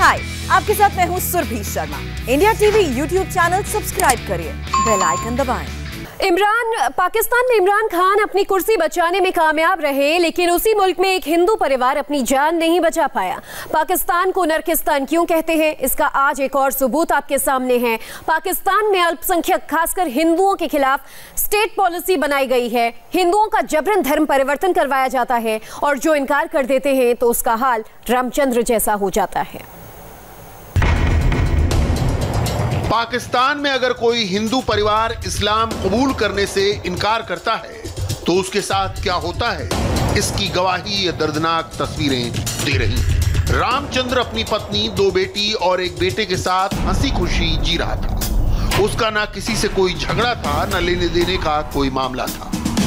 हाय, आपके साथ मैं हूँ Surabhi Sharma. India TV YouTube channel subscribe करिए, बेल आइकन दबाएं। पाकिस्तान में इमरान खान अपनी कुर्सी बचाने में कामयाब रहे, लेकिन उसी मुल्क में एक हिंदू परिवार अपनी जान नहीं बचा पाया। पाकिस्तान को नरकिस्तान क्यों कहते हैं, इसका आज एक और सबूत आपके सामने है। पाकिस्तान में अल्पसंख्यक खासकर हिंदुओं के खिलाफ स्टेट पॉलिसी बनाई गई है। हिंदुओं का जबरन धर्म परिवर्तन करवाया जाता है और जो इनकार कर देते हैं तो उसका हाल रामचंद्र जैसा हो जाता है। पाकिस्तान में अगर कोई हिंदू परिवार इस्लाम कबूल करने से इनकार करता है तो उसके साथ क्या होता है, इसकी गवाही ये दर्दनाक तस्वीरें दे रही हैं। रामचंद्र अपनी पत्नी, 2 बेटी और 1 बेटे के साथ हंसी खुशी जी रहा था। उसका ना किसी से कोई झगड़ा था, ना लेने देने का कोई मामला था।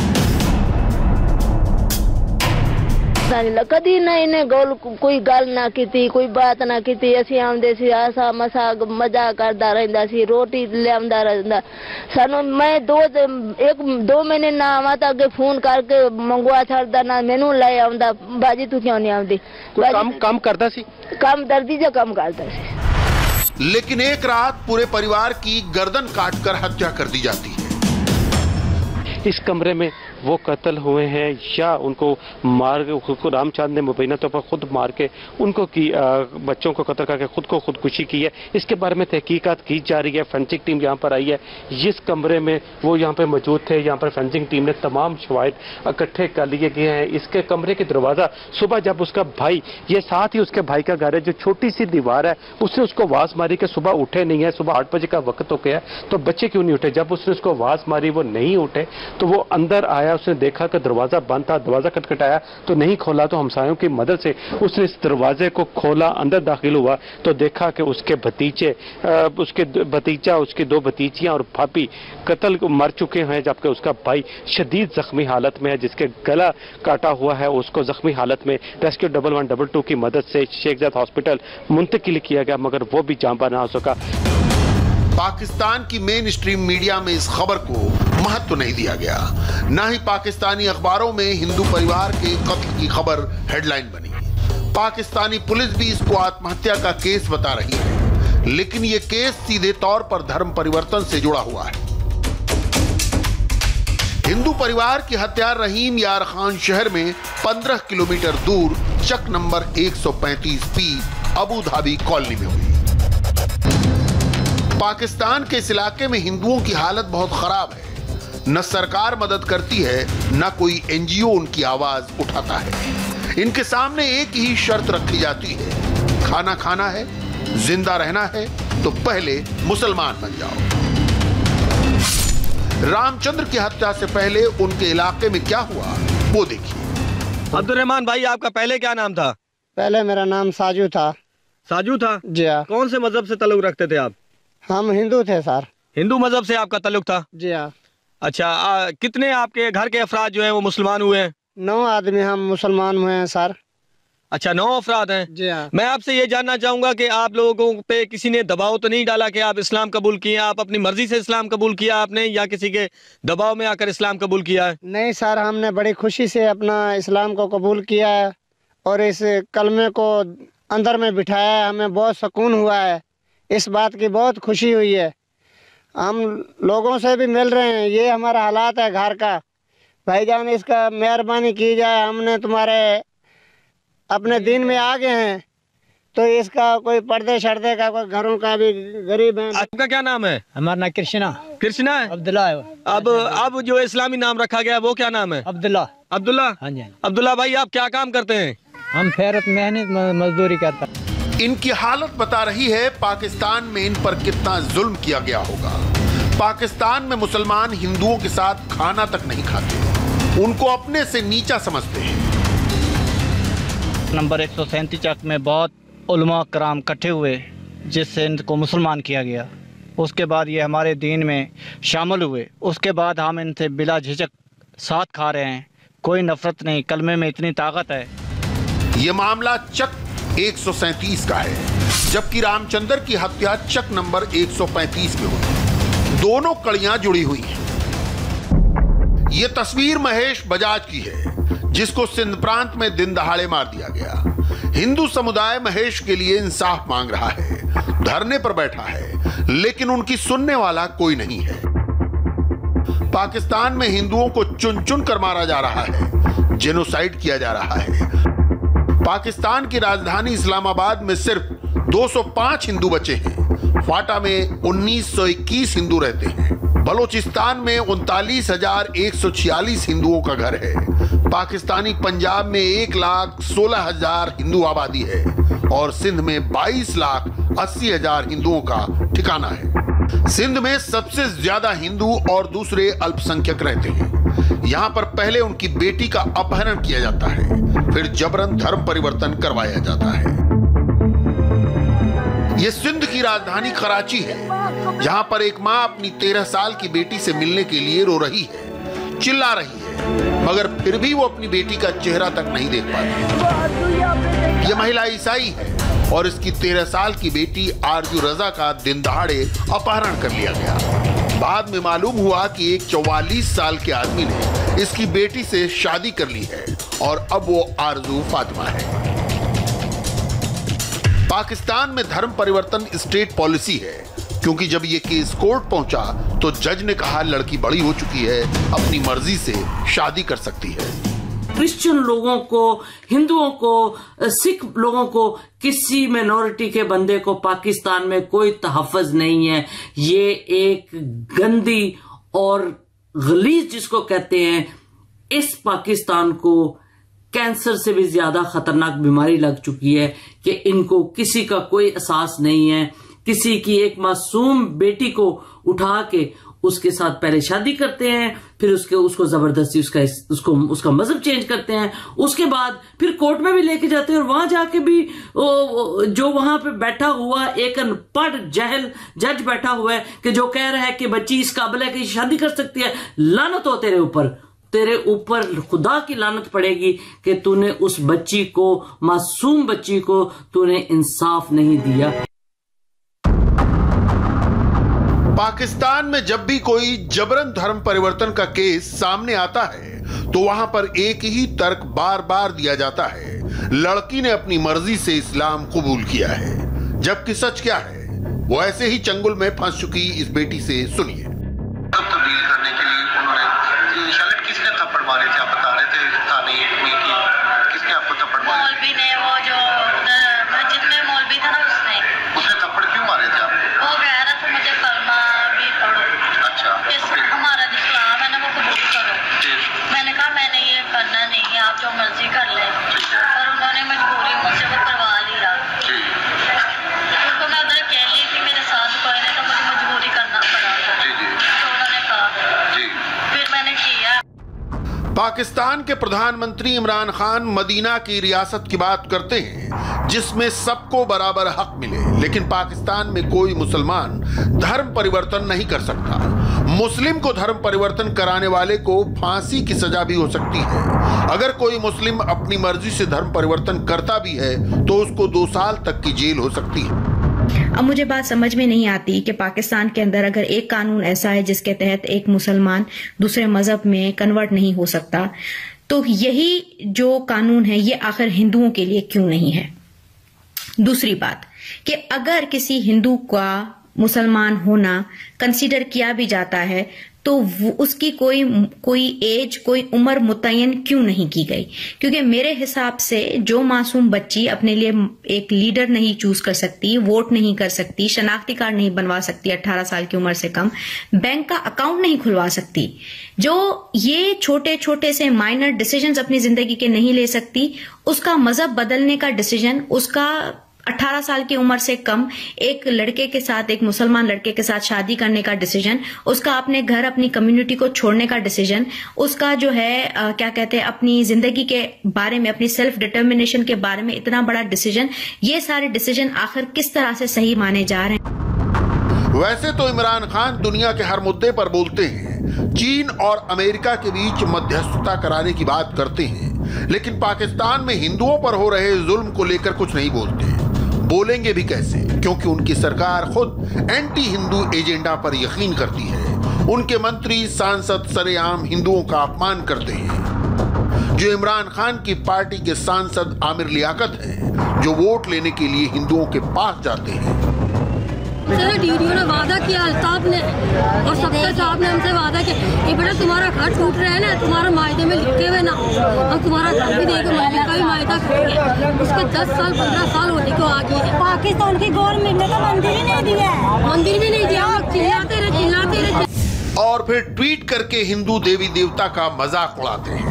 कदी ना इन्हें कोई गल ना की, कोई बात ना की। असी आंदे सी आसा मसा मजा करदा रहिंदा सी, रोटी लियांदा रहिंदा सानू। मैं 2 महीने ना आवा तो अगे फोन करके मंगवा छड़दा, ना मैनू ले आंदा बाजी तू क्यों नहीं आंदी। काम करदा सी, काम दर्दी जो काम करदा सी। लेकिन एक रात पूरे परिवार की गर्दन काटकर हत्या कर दी जाती है। इस कमरे में वो कत्ल हुए हैं या उनको मार के, खुद को रामचंद्र ने मुबैना तौर पर खुद मार के उनको की बच्चों को कत्ल करके खुद को खुदकुशी की है। इसके बारे में तहकीकात की जा रही है। फोरेंसिक टीम यहाँ पर आई है। जिस कमरे में वो यहाँ पर मौजूद थे, यहाँ पर फोरेंसिक टीम ने तमाम शवाहिद इकट्ठे कर लिए गए हैं। इसके कमरे के दरवाज़ा सुबह जब उसका भाई, ये साथ ही उसके भाई का घर है, जो छोटी सी दीवार है, उसने उसको आवाज़ मारी कि सुबह उठे नहीं है, सुबह 8 बजे का वक्त हो गया है, तो बच्चे क्यों नहीं उठे। जब उसने उसको आवाज़ मारी वो नहीं उठे तो वो अंदर आया। उसने देखा कि दरवाजा बंद था, दरवाजा खटखटाया तो नहीं खोला, तो हमसायों की मदद से उसने इस दरवाजे को खोला, अंदर दाखिल हुआ तो देखा कि उसके भतीजे, उसके भतीजा, उसकी 2 भतीजियां और भाभी कत्ल मर चुके हैं, जबकि उसका भाई शदीद जख्मी हालत में है, जिसके गला काटा हुआ है। उसको जख्मी हालत में रेस्क्यू 1112 की मदद से शेख ज़ायद हॉस्पिटल मुंतकिल किया गया, मगर वो भी जान ना हो सका। पाकिस्तान की मेन स्ट्रीम मीडिया में इस खबर को महत्व नहीं दिया गया, ना ही पाकिस्तानी अखबारों में हिंदू परिवार के कत्ल की खबर हेडलाइन बनी। पाकिस्तानी पुलिस भी इसको आत्महत्या का केस बता रही है, लेकिन यह केस सीधे तौर पर धर्म परिवर्तन से जुड़ा हुआ है। हिंदू परिवार की हत्या रहीम यार खान शहर में 15 किलोमीटर दूर Chak number 135P Abu Dhabi colony में हुई। पाकिस्तान के इस इलाके में हिंदुओं की हालत बहुत खराब है। न सरकार मदद करती है, न कोई एनजीओ उनकी आवाज उठाता है। इनके सामने एक ही शर्त रखी जाती है, खाना खाना है, जिंदा रहना है तो पहले मुसलमान बन जाओ। रामचंद्र की हत्या से पहले उनके इलाके में क्या हुआ वो देखिए। अब्दुर्रहमान भाई, आपका पहले क्या नाम था? पहले मेरा नाम साजू था। साजू था जी हाँ। कौन से मजहब से ताल्लुक रखते थे आप? हम हिंदू थे सर। हिंदू मजहब से आपका ताल्लुक था? जी हाँ। अच्छा, कितने आपके घर के अफराद जो हैं वो मुसलमान हुए हैं? 9 आदमी हम मुसलमान हुए हैं सर। अच्छा, 9 अफराद हैं। जी हाँ। मैं आपसे ये जानना चाहूंगा कि आप लोगों पे किसी ने दबाव तो नहीं डाला कि आप इस्लाम कबूल किए? आप अपनी मर्जी से इस्लाम कबूल किया आपने, या किसी के दबाव में आकर इस्लाम कबूल किया है? नहीं सर, हमने बड़ी खुशी से अपना इस्लाम को कबूल किया है और इस कलमे को अंदर में बिठाया है। हमें बहुत सुकून हुआ है, इस बात की बहुत खुशी हुई है। हम लोगों से भी मिल रहे हैं, ये हमारा हालात है घर का। भाईजान, इसका मेहरबानी की जाए, हमने तुम्हारे अपने दिन में आ गए हैं, तो इसका कोई पर्दे शर्दे का, कोई घरों का भी गरीब है। आपका क्या नाम है? हमारा नाम कृष्णा। कृष्णा है? अब्दुल्ला है। अब जो इस्लामी नाम रखा गया है वो क्या नाम है? अब्दुल्ला। अब्दुल्ला? हाँ जी। अब्दुल्ला भाई, आप क्या काम करते हैं? हम खैरत मेहनत मजदूरी करते हैं। इनकी हालत बता रही है पाकिस्तान में इन पर कितना जुल्म किया गया होगा। पाकिस्तान में मुसलमान हिंदुओं के साथ खाना तक नहीं खाते, उनको अपने से नीचा समझते हैं। नंबर 137 चक में बहुत उलमा कराम इकट्ठे हुए, जिससे इनको मुसलमान किया गया। उसके बाद ये हमारे दीन में शामिल हुए। उसके बाद हम इनसे बिला झिझक साथ खा रहे हैं, कोई नफरत नहीं। कलमे में इतनी ताकत है। ये मामला चक 137 का है, जबकि रामचंद्र की हत्या चक नंबर 135 में हुई। दोनों कड़ियां जुड़ी हुई हैं। ये तस्वीर महेश बजाज की है, जिसको सिंध प्रांत में दिन दहाड़े मार दिया गया। हिंदू समुदाय महेश के लिए इंसाफ मांग रहा है, धरने पर बैठा है, लेकिन उनकी सुनने वाला कोई नहीं है। पाकिस्तान में हिंदुओं को चुन चुन कर मारा जा रहा है, जेनोसाइड किया जा रहा है। पाकिस्तान की राजधानी इस्लामाबाद में सिर्फ 205 हिंदू बचे हैं। फाटा में 1921 हिंदू रहते हैं। बलोचिस्तान में 39,146 हिंदुओं का घर है। पाकिस्तानी पंजाब में 1,16,000 हिंदू आबादी है और सिंध में 22,80,000 हिंदुओं का ठिकाना है। सिंध में सबसे ज्यादा हिंदू और दूसरे अल्पसंख्यक रहते हैं। यहाँ पर पहले उनकी बेटी का अपहरण किया जाता है, फिर जबरन धर्म परिवर्तन करवाया जाता है। ये सिंध की राजधानी कराची है, जहां पर एक माँ अपनी 13 साल की बेटी से मिलने के लिए रो रही है, चिल्ला रही है, मगर फिर भी वो अपनी बेटी का चेहरा तक नहीं देख पाती। ये महिला ईसाई है और इसकी 13 साल की बेटी आरजू रजा का दिन दहाड़े अपहरण कर लिया गया। बाद में मालूम हुआ कि एक 44 साल के आदमी ने इसकी बेटी से शादी कर ली है और अब वो आरजू फातिमा है। पाकिस्तान में धर्म परिवर्तन स्टेट पॉलिसी है, क्योंकि जब ये केस कोर्ट पहुंचा तो जज ने कहा लड़की बड़ी हो चुकी है, अपनी मर्जी से शादी कर सकती है। क्रिश्चियन लोगों को, हिंदुओं को, सिख लोगों को, किसी मिनॉरिटी के बंदे को पाकिस्तान में कोई तहफ़्फ़ुज़ नहीं है। ये एक गंदी और गलीज जिसको कहते हैं, इस पाकिस्तान को कैंसर से भी ज्यादा खतरनाक बीमारी लग चुकी है कि इनको किसी का कोई एहसास नहीं है। किसी की एक मासूम बेटी को उठा के उसके साथ पहले शादी करते हैं, फिर उसको जबरदस्ती उसका मजहब चेंज करते हैं, उसके बाद फिर कोर्ट में भी लेके जाते हैं और वहां जाके भी जो वहां पे बैठा हुआ एक अनपढ़ जहल जज बैठा हुआ है कि जो कह रहा है कि बच्ची इस काबिल है कि शादी कर सकती है। लानत हो तेरे ऊपर खुदा की लानत पड़ेगी कि तूने उस बच्ची को, मासूम बच्ची को तूने इंसाफ नहीं दिया। पाकिस्तान में जब भी कोई जबरन धर्म परिवर्तन का केस सामने आता है तो वहां पर एक ही तर्क बार बार दिया जाता है, लड़की ने अपनी मर्जी से इस्लाम कबूल किया है। जबकि सच क्या है, वो ऐसे ही चंगुल में फंस चुकी इस बेटी से सुनिए। तब्दील करने के लिए उन्होंने किसने थप्पड़ मारे थे, आप बता रहे थे थाने में कि किसने आपको थप्पड़ मारे? मौलवी ने, वो जो मस्जिद में मौलवी था ना, उसने थप्पड़ क्यों मारे थे आप? वो कह रहा था मुझे कलमा भी पढ़ो। अच्छा, हमारा जो इस्लाम है ना वो कबूल करो। मैंने कहा मैंने ये करना नहीं है, आप जो मर्जी कर ले। और उन्होंने मजबूरी मुझसे वो करवा लिया। उनको मैं उधर अकेली थी, मेरे साथ कोई नहीं, तो मुझे मजबूरी करना पड़ा। तो उन्होंने कहा, फिर मैंने किया। पाकिस्तान के प्रधानमंत्री इमरान खान मदीना की रियासत की बात करते हैं जिसमें सबको बराबर हक मिले, लेकिन पाकिस्तान में कोई मुसलमान धर्म परिवर्तन नहीं कर सकता। मुस्लिम को धर्म परिवर्तन कराने वाले को फांसी की सजा भी हो सकती है। अगर कोई मुस्लिम अपनी मर्जी से धर्म परिवर्तन करता भी है तो उसको 2 साल तक की जेल हो सकती है। अब मुझे बात समझ में नहीं आती कि पाकिस्तान के अंदर अगर एक कानून ऐसा है जिसके तहत एक मुसलमान दूसरे मजहब में कन्वर्ट नहीं हो सकता, तो यही जो कानून है ये आखिर हिंदुओं के लिए क्यों नहीं है। दूसरी बात कि अगर किसी हिंदू का मुसलमान होना कंसीडर किया भी जाता है तो उसकी कोई एज, कोई उम्र मुतय्यन क्यों नहीं की गई? क्योंकि मेरे हिसाब से जो मासूम बच्ची अपने लिए एक लीडर नहीं चूज कर सकती, वोट नहीं कर सकती, शनाख्ती कार्ड नहीं बनवा सकती 18 साल की उम्र से कम, बैंक का अकाउंट नहीं खुलवा सकती, जो ये छोटे छोटे से माइनर डिसीजंस अपनी जिंदगी के नहीं ले सकती, उसका मजहब बदलने का डिसीजन, उसका 18 साल की उम्र से कम एक लड़के के साथ, एक मुसलमान लड़के के साथ शादी करने का डिसीजन, उसका अपने घर, अपनी कम्युनिटी को छोड़ने का डिसीजन, उसका जो है क्या कहते हैं अपनी जिंदगी के बारे में, अपनी सेल्फ डिटर्मिनेशन के बारे में इतना बड़ा डिसीजन, ये सारे डिसीजन आखिर किस तरह से सही माने जा रहे हैं? वैसे तो इमरान खान दुनिया के हर मुद्दे पर बोलते हैं, चीन और अमेरिका के बीच मध्यस्थता कराने की बात करते हैं, लेकिन पाकिस्तान में हिंदुओं पर हो रहे जुल्म को लेकर कुछ नहीं बोलते। बोलेंगे भी कैसे, क्योंकि उनकी सरकार खुद एंटी हिंदू एजेंडा पर यकीन करती है। उनके मंत्री, सांसद सरेआम हिंदुओं का अपमान करते हैं। जो इमरान खान की पार्टी के सांसद आमिर लियाकत हैं, जो वोट लेने के लिए हिंदुओं के पास जाते हैं। डीडीओ ने वादा किया, अल्ताफ ने और सत्तर साहब ने हमसे वादा किया कि बेटा तुम्हारा घर टूट रहा है ना, तुम्हारा मायदे में लिखे हुए ना, हम तुम्हारा घर भी देंगे, महल का भी मायदा करेंगे। उसके 10 साल 15 साल होने को आ गई है। पाकिस्तान की गवर्नमेंट ने तो मंदिर ही नहीं दिया है, मंदिर भी नहीं दिया, चिल्लाते रहे। और फिर ट्वीट करके हिंदू देवी देवता का मजाक उड़ाते हैं।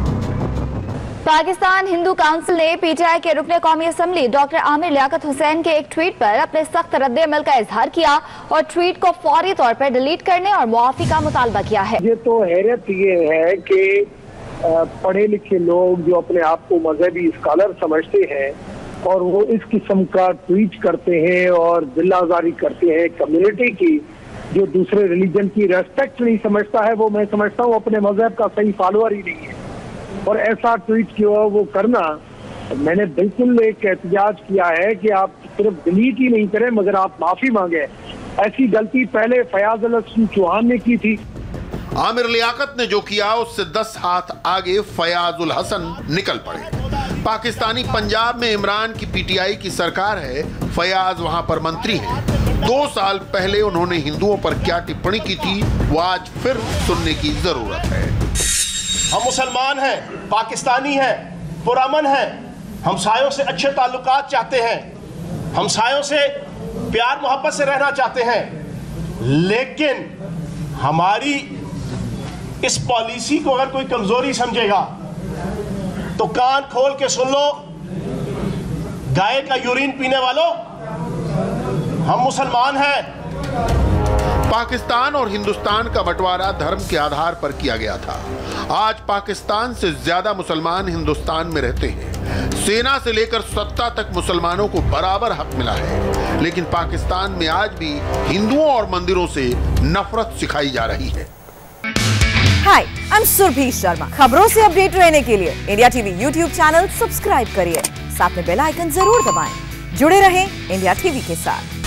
पाकिस्तान हिंदू काउंसिल ने पीटीआई के रुकने कौमी असम्बली डॉक्टर आमिर लियाकत हुसैन के एक ट्वीट पर अपने सख्त रद्द-ए-अमल का इजहार किया और ट्वीट को फौरी तौर पर डिलीट करने और मुआफी का मुतालबा किया है। ये तो हैरत ये है कि पढ़े लिखे लोग जो अपने आप को मजहबी स्कॉलर समझते हैं और वो इस किस्म का ट्वीट करते हैं और दिल आजारी करते हैं कम्युनिटी की, जो दूसरे रिलीजन की रेस्पेक्ट नहीं समझता है, वो मैं समझता हूँ अपने मजहब का सही फॉलोअर ही नहीं है। और ऐसा ट्वीट किया वो करना, मैंने बिल्कुल एक एहतजाज किया है कि आप सिर्फ डिलीट ही नहीं करें मगर आप माफी मांगे। ऐसी गलती पहले फयाज अल हसन चौहान ने की थी। आमिर लियाकत ने जो किया उससे 10 हाथ आगे फयाज उल हसन निकल पड़े। पाकिस्तानी पंजाब में इमरान की पीटीआई की सरकार है, फयाज वहां पर मंत्री हैं। 2 साल पहले उन्होंने हिंदुओं पर क्या टिप्पणी की थी वो आज फिर सुनने की जरूरत है। हम मुसलमान हैं, पाकिस्तानी हैं, पुरअमन हैं, हमसायों से अच्छे ताल्लुकात चाहते हैं, हमसायों से प्यार मोहब्बत से रहना चाहते हैं, लेकिन हमारी इस पॉलिसी को अगर कोई कमजोरी समझेगा तो कान खोल के सुन लो, गाय का यूरिन पीने वालों, हम मुसलमान हैं। पाकिस्तान और हिंदुस्तान का बंटवारा धर्म के आधार पर किया गया था। आज पाकिस्तान से ज्यादा मुसलमान हिंदुस्तान में रहते हैं। सेना से लेकर सत्ता तक मुसलमानों को बराबर हक मिला है, लेकिन पाकिस्तान में आज भी हिंदुओं और मंदिरों से नफरत सिखाई जा रही है। Hi, I am Surabhi Sharma. खबरों से अपडेट रहने के लिए India TV YouTube channel subscribe करिए, साथ में बेल आइकन जरूर दबाएं। जुड़े रहें इंडिया टीवी के साथ।